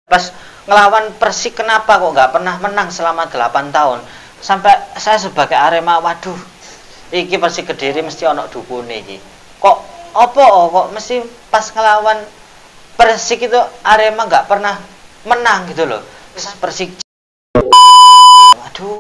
Pas ngelawan Persik kenapa kok nggak pernah menang selama 8 tahun? Sampai saya sebagai Arema, waduh, iki Persik Kediri mesti ono dukune iki. Kok kok mesti pas ngelawan Persik itu Arema nggak pernah menang gitu loh. Persik, waduh.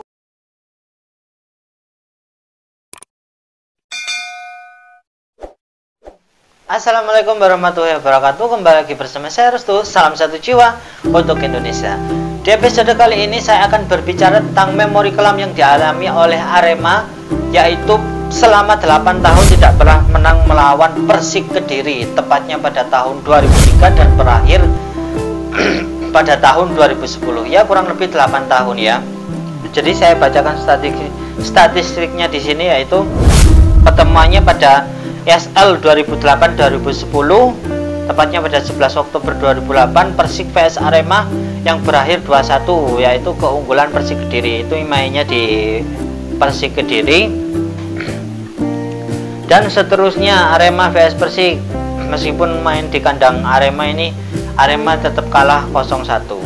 Assalamualaikum warahmatullahi wabarakatuh. Kembali lagi bersama saya Restu. Salam satu jiwa untuk Indonesia. Di episode kali ini saya akan berbicara tentang memori kelam yang dialami oleh Arema, yaitu selama 8 tahun tidak pernah menang melawan Persik Kediri, tepatnya pada tahun 2003 dan berakhir pada tahun 2010. Ya, kurang lebih 8 tahun ya. Jadi saya bacakan statistiknya di sini, yaitu pertemuannya pada ESL 2008-2010, tepatnya pada 11 Oktober 2008, Persik vs Arema yang berakhir 2-1, yaitu keunggulan Persik Kediri. Itu mainnya di Persik Kediri. Dan seterusnya Arema vs Persik, meskipun main di kandang Arema ini, Arema tetap kalah 0-1.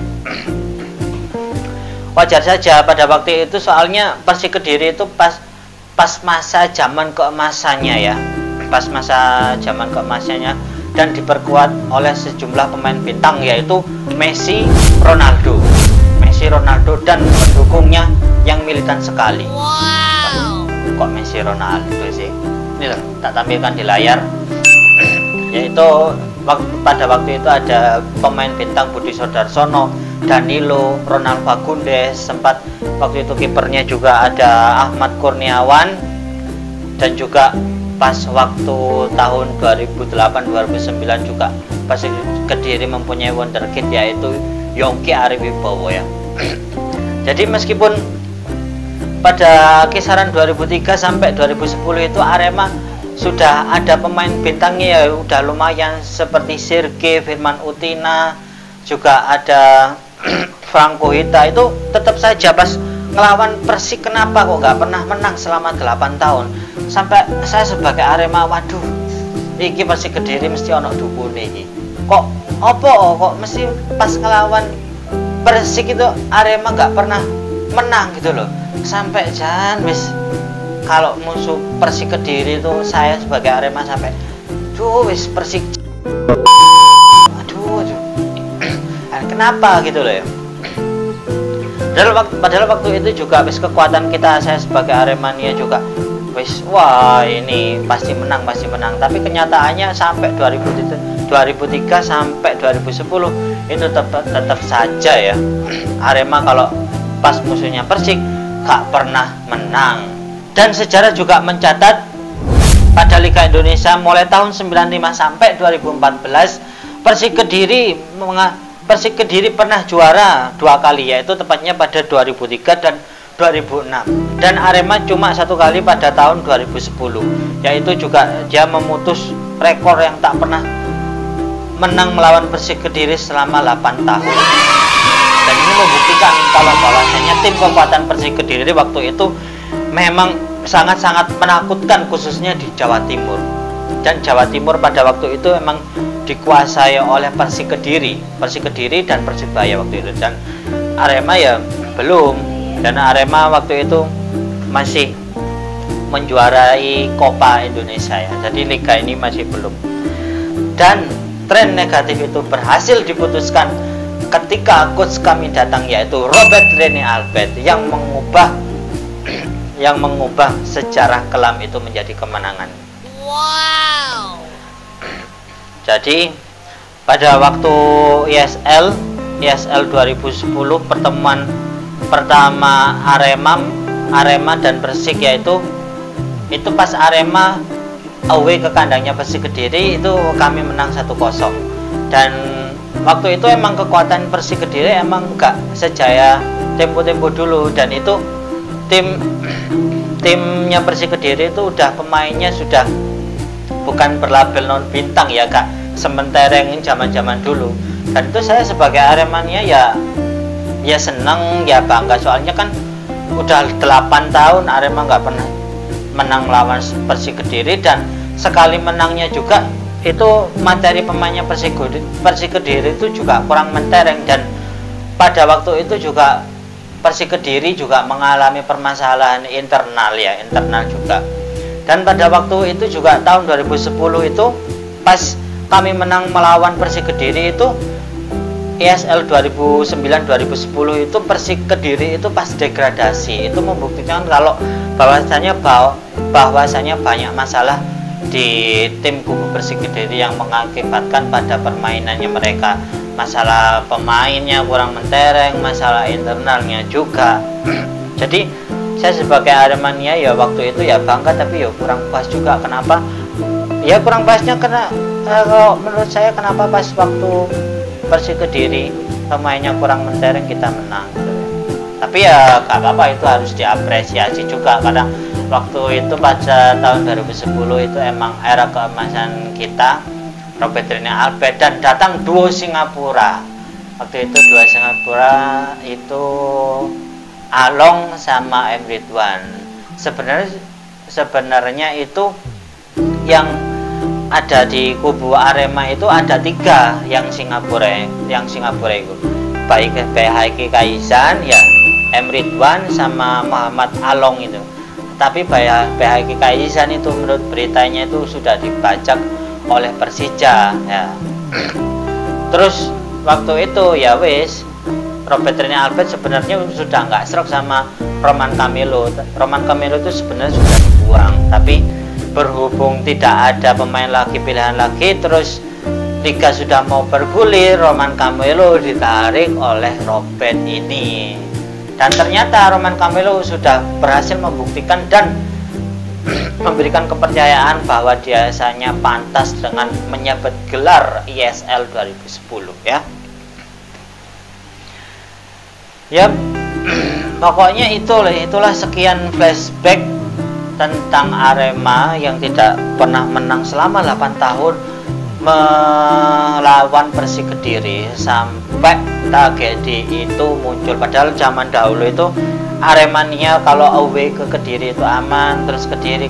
Wajar saja pada waktu itu, soalnya Persik Kediri itu pas masa zaman keemasannya ya, pas masa zaman keemasannya, dan diperkuat oleh sejumlah pemain bintang, yaitu Messi, Ronaldo dan pendukungnya yang militan sekali. Wow. Kok Messi, Ronaldo sih? Ini loh, tak tampilkan di layar. Yaitu pada waktu itu ada pemain bintang Budi Sodarsono, Danilo, Ronald Fagundes, sempat waktu itu kipernya juga ada Ahmad Kurniawan, dan juga pas waktu tahun 2008-2009 juga Persik Kediri mempunyai wonderkid, yaitu Yongki Ariwibowo ya. Jadi meskipun pada kisaran 2003 sampai 2010 itu Arema sudah ada pemain bintangnya ya, udah lumayan, seperti Sirge, Firman Utina, juga ada Franco Hita, itu tetap saja pas ngelawan Persik kenapa kok nggak pernah menang selama 8 tahun. Sampai saya sebagai Arema, waduh, iki Persik Kediri mesti ono dukune iki. Kok mesti pas ngelawan Persik itu Arema nggak pernah menang gitu loh. Sampai jangan wis, kalau musuh Persik Kediri itu saya sebagai Arema sampai wis Persik, aduh. Kenapa gitu loh ya. Padahal waktu itu juga wis kekuatan kita, saya sebagai Aremania juga wis, wah ini pasti menang. Tapi kenyataannya sampai 2003 sampai 2010 itu tetap saja ya, Arema kalau pas musuhnya Persik gak pernah menang. Dan sejarah juga mencatat pada Liga Indonesia mulai tahun 95 sampai 2014 Persik Kediri pernah juara 2 kali, yaitu tepatnya pada 2003 dan 2006, dan Arema cuma 1 kali pada tahun 2010, yaitu juga dia memutus rekor yang tak pernah menang melawan Persik Kediri selama 8 tahun. Dan ini membuktikan kalau bahwasanya tim kekuatan Persik Kediri waktu itu memang sangat-sangat menakutkan, khususnya di Jawa Timur. Dan Jawa Timur pada waktu itu memang dikuasai oleh Persik Kediri dan Persibaya waktu itu, dan Arema ya belum. Dan Arema waktu itu masih menjuarai Copa Indonesia ya, jadi liga ini masih belum. Dan tren negatif itu berhasil diputuskan ketika coach kami datang, yaitu Robert Rene Albert, yang mengubah sejarah kelam itu menjadi kemenangan. Wow. Jadi pada waktu ESL 2010, pertemuan pertama Arema dan Persik, yaitu itu pas Arema away ke kandangnya Persik Kediri, itu kami menang 1-0. Dan waktu itu emang kekuatan Persik Kediri emang gak sejaya tempo-tempo dulu, dan itu timnya Persik Kediri itu udah pemainnya sudah bukan berlabel non bintang ya, Kak, sementereng zaman dulu. Dan itu saya sebagai Aremania ya seneng ya, bangga, soalnya kan udah 8 tahun Arema nggak pernah menang melawan Persik Kediri, dan sekali menangnya juga itu materi pemainnya Persik Kediri itu juga kurang mentereng, dan pada waktu itu juga Persik Kediri juga mengalami permasalahan internal juga. Dan pada waktu itu juga tahun 2010 itu pas kami menang melawan Persik Kediri itu ESL 2009-2010 itu Persik Kediri itu pas degradasi, itu membuktikan kalau bahwasanya banyak masalah di tim kubu Persik Kediri yang mengakibatkan pada permainannya mereka. Masalah pemainnya kurang mentereng, masalah internalnya juga. Jadi saya sebagai Aremania ya waktu itu ya bangga, tapi ya kurang puas juga. Kenapa? Ya kurang puasnya karena kalau menurut saya kenapa pas waktu Persik Kediri pemainnya kurang mentereng kita menang. Tapi ya gak apa-apa, itu harus diapresiasi juga karena waktu itu pada tahun 2010 itu emang era keemasan kita, Robertrina Albert, dan datang duo Singapura. Waktu itu duo Singapura itu Along sama M. Ridwan. Sebenarnya itu yang ada di kubu Arema itu ada 3 yang Singapura itu, baik Haiki Kaisan ya, M. Ridwan sama Muhammad Along itu. Tapi Haiki Kaisan itu menurut beritanya itu sudah dibajak oleh Persija ya. Terus waktu itu ya wis Robertrina Albert sebenarnya sudah nggak serok sama Roman Camilo itu sebenarnya sudah dibuang, tapi berhubung tidak ada pemain lagi, pilihan lagi, terus liga sudah mau bergulir, Roman Camilo ditarik oleh Robert ini. Dan ternyata Roman Camilo sudah berhasil membuktikan dan memberikan kepercayaan bahwa dia hanya pantas dengan menyabet gelar ESL 2010 ya. Ya, pokoknya itulah sekian flashback tentang Arema yang tidak pernah menang selama 8 tahun melawan Persik Kediri sampai tragedi itu muncul. Padahal zaman dahulu itu Aremania kalau away ke Kediri itu aman, terus Kediri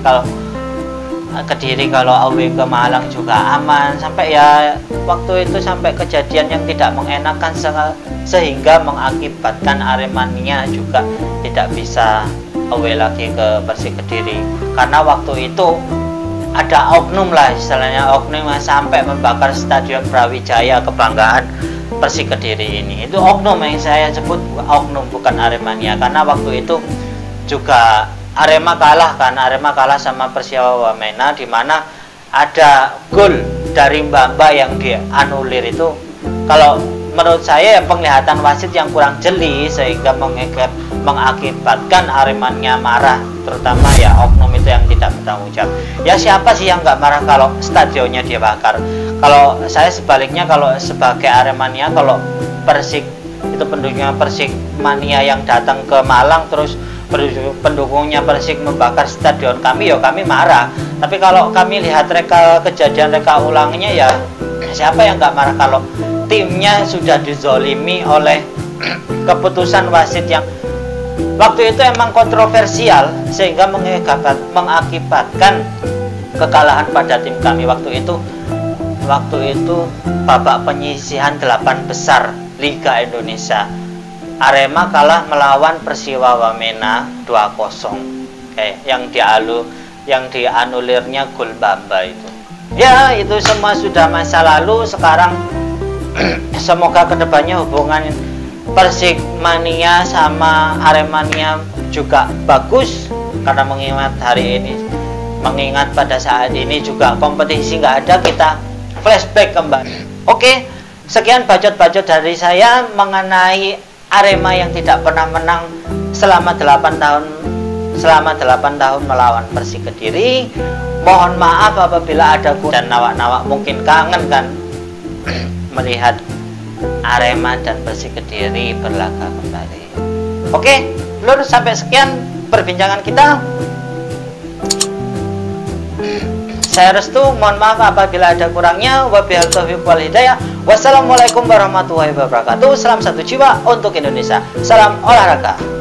kalau away ke Malang juga aman, sampai ya waktu itu sampai kejadian yang tidak mengenakan sehingga mengakibatkan Aremania juga tidak bisa away lagi ke Persik Kediri, karena waktu itu ada oknum lah istilahnya, oknum yang sampai membakar Stadion Brawijaya kebanggaan Persik Kediri ini. Itu oknum yang saya sebut oknum, bukan Aremania, karena waktu itu juga Arema kalah sama Persiawa Wamena, di mana ada gol dari Mbamba yang dianulir itu. Kalau menurut saya penglihatan wasit yang kurang jeli sehingga mengakibatkan Aremania marah, terutama ya oknum itu yang tidak bertanggung jawab. Ya siapa sih yang nggak marah kalau stadionnya dibakar? Kalau saya sebaliknya, kalau sebagai Aremania, kalau Persik itu pendukungnya Persik mania yang datang ke Malang terus pendukungnya Persik membakar stadion kami, ya kami marah. Tapi kalau kami lihat kejadian reka ulangnya, ya siapa yang nggak marah kalau timnya sudah dizolimi oleh keputusan wasit yang waktu itu emang kontroversial sehingga mengakibatkan kekalahan pada tim kami waktu itu babak penyisihan 8 besar Liga Indonesia. Arema kalah melawan Persiwa Wamena 2-0. Yang dianulirnya gol Bamba itu. Ya, itu semua sudah masa lalu. Sekarang semoga kedepannya hubungan Persik Mania sama Aremania juga bagus, karena mengingat pada saat ini juga kompetisi nggak ada, kita flashback kembali. Oke, sekian bacot-bacot dari saya mengenai Arema yang tidak pernah menang selama 8 tahun melawan Persik Kediri. Mohon maaf apabila ada dan nawak-nawak mungkin kangen kan melihat Arema dan Persik Kediri berlaga kembali. Oke, Lur, sampai sekian perbincangan kita. Saya Restu, mohon maaf apabila ada kurangnya. Wabillahi taufiq wal hidayah. Wassalamualaikum warahmatullahi wabarakatuh. Salam satu jiwa untuk Indonesia. Salam olahraga.